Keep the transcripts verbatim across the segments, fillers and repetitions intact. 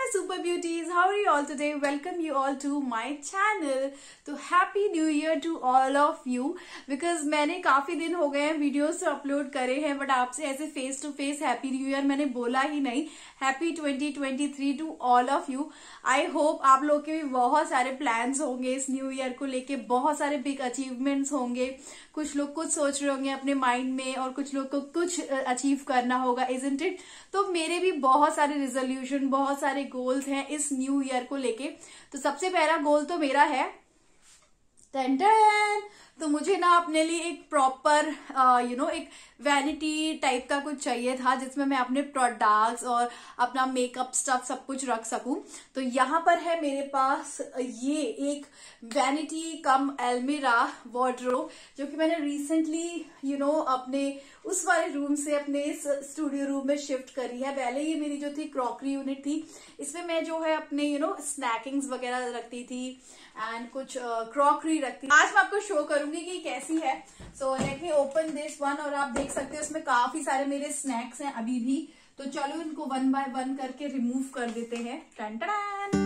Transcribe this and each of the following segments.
super beauties, how are you all today? Welcome you all to my channel. तो happy new year to all of you because मैंने काफी दिन हो गए हैं वीडियोस अपलोड करे हैं बट आपसे ऐसे face to face happy new year मैंने बोला ही नहीं. Happy twenty twenty three to all of you. I hope आप लोग के भी बहुत सारे प्लान्स होंगे इस न्यू ईयर को लेके, बहुत सारे बिग अचीवमेंट्स होंगे. कुछ लोग कुछ सोच रहे होंगे अपने माइंड में और कुछ लोग को कुछ अचीव करना होगा, इजंट इट. तो मेरे भी बहुत सारे रिजोल्यूशन, बहुत सारे गोल्स हैं इस न्यू ईयर को लेके. तो सबसे पहला गोल तो मेरा है टन टन, तो मुझे ना अपने लिए एक प्रॉपर यू नो एक वैनिटी टाइप का कुछ चाहिए था जिसमें मैं अपने प्रोडक्ट्स और अपना मेकअप स्टफ सब कुछ रख सकूं. तो यहाँ पर है मेरे पास ये एक वैनिटी कम एल्मिरा वार्डरोब जो कि मैंने रिसेंटली यू नो अपने उस वाले रूम से अपने इस स्टूडियो रूम में शिफ्ट करी है. पहले ये मेरी जो थी क्रॉकरी यूनिट थी, इसमें मैं जो है अपने यू नो स्नैकिंग्स वगैरह रखती थी एंड कुछ क्रॉकरी uh, रखती. आज मैं आपको शो करूंगी कि कैसी है. So let me open this one और आप देख सकते हो इसमें काफी सारे मेरे स्नैक्स हैं अभी भी. तो चलो इनको वन बाय वन करके रिमूव कर देते हैं. टन टन.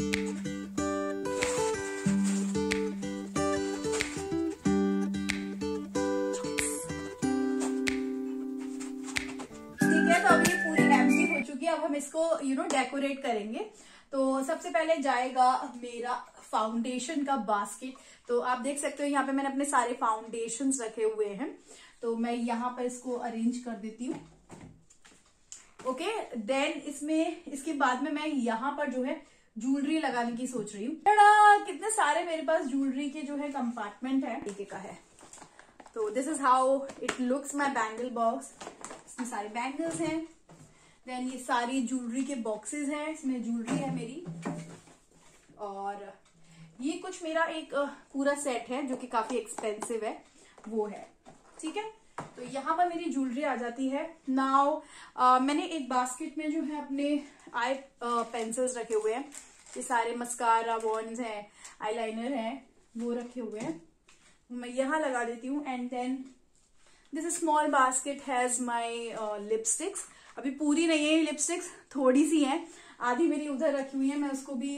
ठीक है, तो अभी ये पूरी एम्प्टी हो चुकी है. अब हम इसको यू नो डेकोरेट करेंगे. तो सबसे पहले जाएगा मेरा फाउंडेशन का बास्केट. तो आप देख सकते हो यहाँ पे मैंने अपने सारे फाउंडेशंस रखे हुए हैं. तो मैं यहाँ पर इसको अरेंज कर देती हूँ. ओके, देन इसमें इसके बाद में मैं यहाँ पर जो है ज्वेलरी लगाने की सोच रही हूँ. कितने सारे मेरे पास ज्वेलरी के जो है कंपार्टमेंट है, तरीके का है. तो this is how it looks my bangle box. इसमें सारे बैंगल्स हैं. देन ये सारी ज्वेलरी के बॉक्सेस हैं, इसमें ज्वेलरी है मेरी. और ये कुछ मेरा एक पूरा सेट है जो कि काफी एक्सपेंसिव है, वो है. ठीक है, तो यहाँ पर मेरी ज्वेलरी आ जाती है. नाउ मैंने एक बास्केट में जो है अपने आई पेंसिल्स रखे हुए हैं. ये सारे मस्कारा, वॉन्स हैं, आईलाइनर हैं, वो रखे हुए हैं. मैं यहाँ लगा देती हूँ. And then this small basket has my lipsticks. अभी पूरी नहीं है लिपस्टिक्स, थोड़ी सी है, आधी मेरी उधर रखी हुई है. मैं उसको भी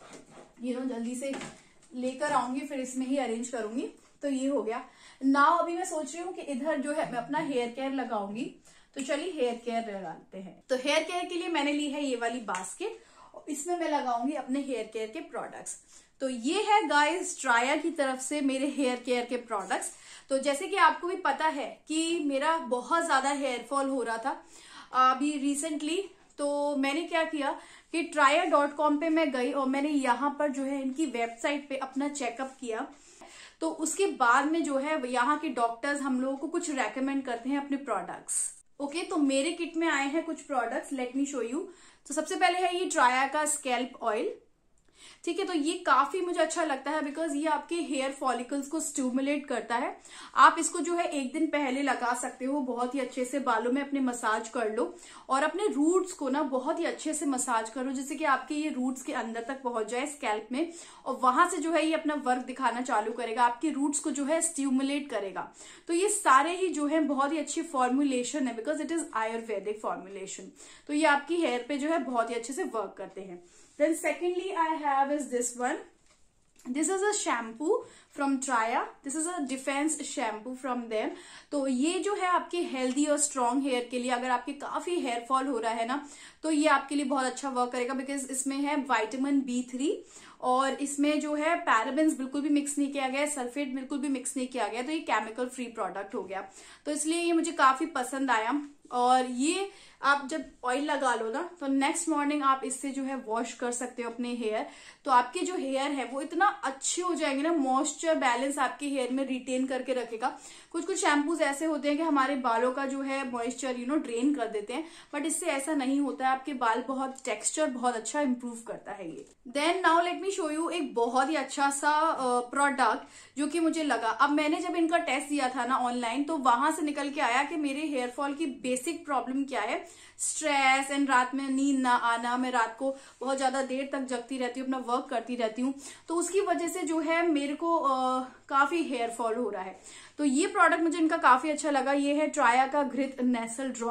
यू नो जल्दी से लेकर आऊंगी, फिर इसमें ही अरेंज करूंगी. तो ये हो गया. नाउ अभी मैं सोच रही हूँ कि इधर जो है मैं अपना हेयर केयर लगाऊंगी. तो चलिए हेयर केयर लगाते हैं. तो हेयर केयर के लिए मैंने ली है ये वाली बास्केट और इसमें मैं लगाऊंगी अपने हेयर केयर के प्रोडक्ट्स. तो ये है गाइस ट्राया की तरफ से मेरे हेयर केयर के प्रोडक्ट्स. तो जैसे कि आपको भी पता है कि मेरा बहुत ज्यादा हेयर फॉल हो रहा था अभी रिसेंटली. तो मैंने क्या किया कि ट्राया डॉट कॉम पे मैं गई और मैंने यहाँ पर जो है इनकी वेबसाइट पे अपना चेकअप किया. तो उसके बाद में जो है यहाँ के डॉक्टर्स हम लोगों को कुछ रेकमेंड करते हैं अपने प्रोडक्ट्स. ओके, तो मेरे किट में आए हैं कुछ products, let me show you. तो सबसे पहले है ये ट्राया का स्कैल्प ऑयल. ठीक है, तो ये काफी मुझे अच्छा लगता है बिकॉज ये आपके हेयर फॉलिकल्स को स्टिमुलेट करता है. आप इसको जो है एक दिन पहले लगा सकते हो, बहुत ही अच्छे से बालों में अपने मसाज कर लो और अपने रूट्स को ना बहुत ही अच्छे से मसाज करो जिससे कि आपके ये रूट्स के अंदर तक पहुंच जाए स्कैल्प में, और वहां से जो है ये अपना वर्क दिखाना चालू करेगा, आपके रूट्स को जो है स्टिमुलेट करेगा. तो ये सारे ही जो है बहुत ही अच्छी फॉर्मुलेशन है because it is ayurvedic formulation. तो ये आपकी हेयर पे जो है बहुत ही अच्छे से वर्क करते हैं. Then secondly I have is this one. This is a shampoo from Traya. This is a defense shampoo from them. तो ये जो है आपके हेल्दी और स्ट्रॉन्ग हेयर के लिए, अगर आपके काफी हेयर फॉल हो रहा है ना, तो ये आपके लिए बहुत अच्छा वर्क करेगा बिकॉज इसमें है विटामिन बी थ्री और इसमें जो है पैराबेन्स बिल्कुल भी मिक्स नहीं किया गया, सल्फेट बिल्कुल भी मिक्स नहीं किया गया. तो ये केमिकल फ्री प्रोडक्ट हो गया. तो इसलिए ये मुझे काफी पसंद आया. और ये आप जब ऑयल लगा लो ना तो नेक्स्ट मॉर्निंग आप इससे जो है वॉश कर सकते हो अपने हेयर. तो आपके जो हेयर है वो इतना अच्छे हो जाएंगे ना, मॉइस्चर बैलेंस आपके हेयर में रिटेन करके रखेगा. कुछ कुछ शैम्पूज ऐसे होते हैं कि हमारे बालों का जो है मॉइस्चर यू नो ड्रेन कर देते हैं, बट इससे ऐसा नहीं होता है. आपके बाल बहुत टेक्सचर बहुत अच्छा इंप्रूव करता है ये. Then now let me show you एक बहुत ही अच्छा सा प्रोडक्ट जो कि मुझे लगा. अब मैंने जब इनका टेस्ट दिया था ना ऑनलाइन, तो वहां से निकल के आया कि मेरे हेयर फॉल की बेसिक प्रॉब्लम क्या है, स्ट्रेस एंड रात में नींद ना आना. मैं रात को बहुत ज्यादा देर तक जगती रहती हूँ, अपना वर्क करती रहती हूँ, तो उसकी वजह से जो है मेरे को आ, काफी हेयर फॉल हो रहा है. तो ये प्रोडक्ट मुझे इनका काफी अच्छा लगा. ये है ट्राया का घृत नेसल ड्रॉप.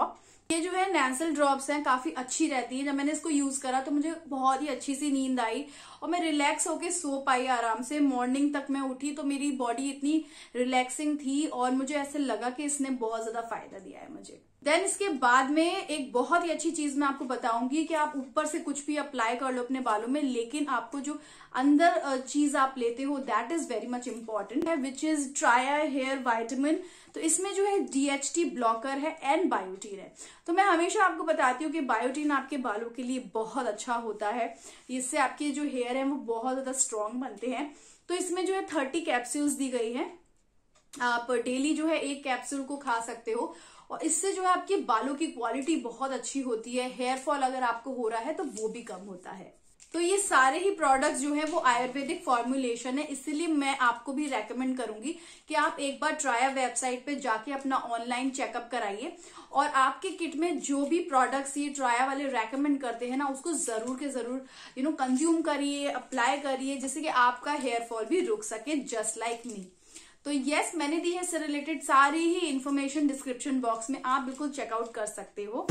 ये जो है नैसल ड्रॉप्स हैं, काफी अच्छी रहती है। जब मैंने इसको यूज करा तो मुझे बहुत ही अच्छी सी नींद आई और मैं रिलैक्स होके सो पाई आराम से। मॉर्निंग तक मैं उठी तो मेरी बॉडी इतनी रिलैक्सिंग थी और मुझे ऐसे लगा कि इसने बहुत ज्यादा फायदा दिया है मुझे। देन इसके बाद में एक बहुत ही अच्छी चीज मैं आपको बताऊंगी कि आप ऊपर से कुछ भी अप्लाई कर लो अपने बालों में, लेकिन आपको जो अंदर चीज आप लेते हो that is very much important है, which is Traya hair vitamin. तो इसमें जो है डीएचटी ब्लॉकर है एंड बायोटीन है। तो मैं हमेशा आपको बताती हूँ कि बायोटीन आपके बालों के लिए बहुत अच्छा होता है, इससे आपके जो हेयर है वो बहुत ज्यादा स्ट्रांग बनते हैं। तो इसमें जो है थर्टी कैप्सूल्स दी गई है, आप डेली जो है एक कैप्सूल को खा सकते हो और इससे जो है आपके बालों की क्वालिटी बहुत अच्छी होती है। हेयर फॉल अगर आपको हो रहा है तो वो भी कम होता है। तो ये सारे ही प्रोडक्ट्स जो है वो आयुर्वेदिक फॉर्मुलेशन है, इसलिए मैं आपको भी रेकमेंड करूंगी कि आप एक बार ट्राया वेबसाइट पे जाके अपना ऑनलाइन चेकअप कराइए और आपके किट में जो भी प्रोडक्ट्स ये ट्राया वाले रेकमेंड करते हैं ना उसको जरूर के जरूर यू नो कंज्यूम करिए, अप्लाई करिए, जिससे कि आपका हेयर फॉल भी रुक सके, जस्ट लाइक मी। तो यस, मैंने दी है इससे रिलेटेड सारी ही इंफॉर्मेशन डिस्क्रिप्शन बॉक्स में, आप बिल्कुल चेकआउट कर सकते हो।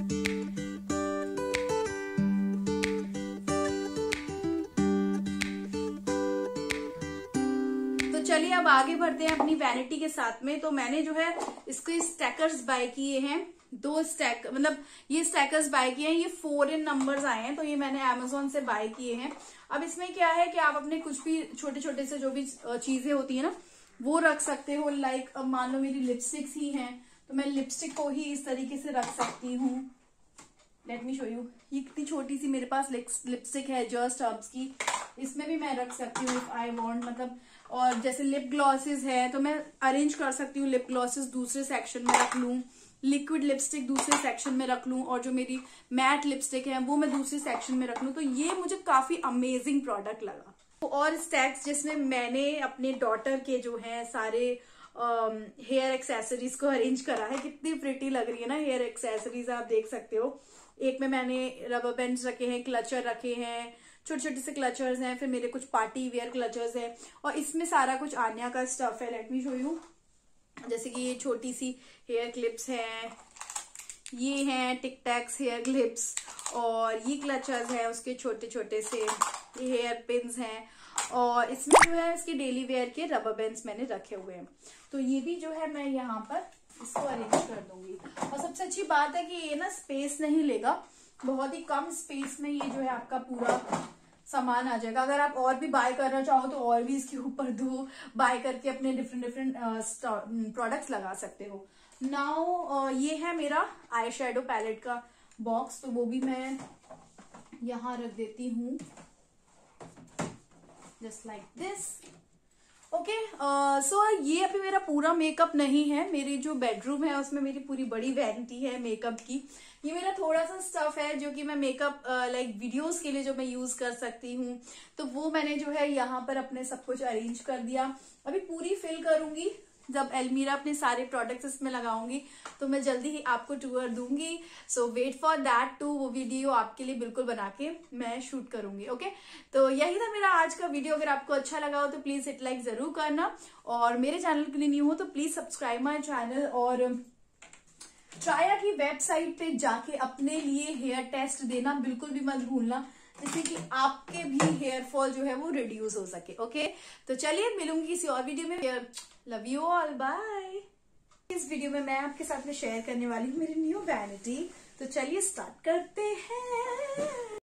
तो चलिए अब आगे बढ़ते हैं अपनी वैनिटी के साथ में। तो मैंने जो है इसके स्टैकर्स बाय किए हैं, दो स्टैक मतलब ये स्टैकर्स बाय किए हैं, ये फोर इन नंबर्स आए हैं, तो ये मैंने अमेजोन से बाय किए हैं। अब इसमें क्या है कि आप अपने कुछ भी छोटे छोटे से जो भी चीजें होती है ना वो रख सकते हो। लाइक अब मान लो मेरी लिपस्टिक्स ही हैं तो मैं लिपस्टिक को ही इस तरीके से रख सकती हूँ। लेट मी शो यू, ये कितनी छोटी सी मेरे पास लिपस्टिक है जस्ट हर्ब्स की, इसमें भी मैं रख सकती हूँ इफ आई वांट। मतलब और जैसे लिप ग्लॉसेस है तो मैं अरेंज कर सकती हूँ, लिप ग्लॉसेस दूसरे सेक्शन में रख लूं, लिक्विड लिपस्टिक दूसरे सेक्शन में रख लूं और जो मेरी मैट लिपस्टिक है वो मैं दूसरे सेक्शन में रख लूं। तो ये मुझे काफी अमेजिंग प्रोडक्ट लगा। और स्टैक्स जिसमें मैंने अपने डॉटर के जो है सारे हेयर एक्सेसरीज को अरेंज करा है, कितनी प्रिटी लग रही है ना हेयर एक्सेसरीज, आप देख सकते हो। एक में मैंने रबर बैंड्स रखे हैं, क्लचर रखे हैं, छोटे छोटे से क्लचर्स हैं, फिर मेरे कुछ पार्टी वेयर क्लचर्स हैं और इसमें सारा कुछ आन्या का स्टफ है। लेट मी शो यू, जैसे कि ये छोटी सी हेयर क्लिप्स हैं, ये हैं टिक टैक्स हेयर क्लिप्स और ये क्लचर्स है उसके छोटे छोटे से, ये हेयर पिन्स हैं और इसमें जो है इसके डेली वेयर के रबर बैंड्स मैंने रखे हुए हैं। तो ये भी जो है मैं यहाँ पर इसको अरेंज कर दूंगी। और सबसे अच्छी बात है कि ये ना स्पेस नहीं लेगा, बहुत ही कम स्पेस में ये जो है आपका पूरा सामान आ जाएगा। अगर आप और भी बाय करना चाहो तो और भी इसके ऊपर दो बाय करके अपने डिफरेंट डिफरेंट प्रोडक्ट्स लगा सकते हो। नाउ ये है मेरा आई शेडो पैलेट का बॉक्स, तो वो भी मैं यहाँ रख देती हूँ just like this. Okay, so ये अभी मेरा पूरा मेकअप नहीं है, मेरी जो बेडरूम है उसमें मेरी पूरी बड़ी वैनिटी है मेकअप की। ये मेरा थोड़ा सा स्टफ है जो कि मैं मेकअप लाइक वीडियोस के लिए जो मैं यूज कर सकती हूँ, तो वो मैंने जो है यहाँ पर अपने सब कुछ अरेंज कर दिया। अभी पूरी फिल करूंगी, जब एलमीरा अपने सारे प्रोडक्ट्स इसमें लगाऊंगी तो मैं जल्दी ही आपको टूर दूंगी। So wait for that too, वो वीडियो आपके लिए बिल्कुल बना के मैं शूट करूंगी। ओके, तो यही था मेरा आज का वीडियो। अगर आपको अच्छा लगा हो तो प्लीज हिट लाइक जरूर करना और मेरे चैनल के लिए न्यू हो तो प्लीज सब्सक्राइब माई चैनल और ट्राया की वेबसाइट पे जाके अपने लिए हेयर टेस्ट देना बिल्कुल भी मत भूलना, जिससे कि आपके भी हेयर फॉल जो है वो रिड्यूस हो सके। ओके, तो चलिए मिलूंगी किसी और वीडियो में। Love you all, bye. इस वीडियो में मैं आपके साथ में शेयर करने वाली हूँ मेरी न्यू वैनिटी, तो चलिए स्टार्ट करते हैं।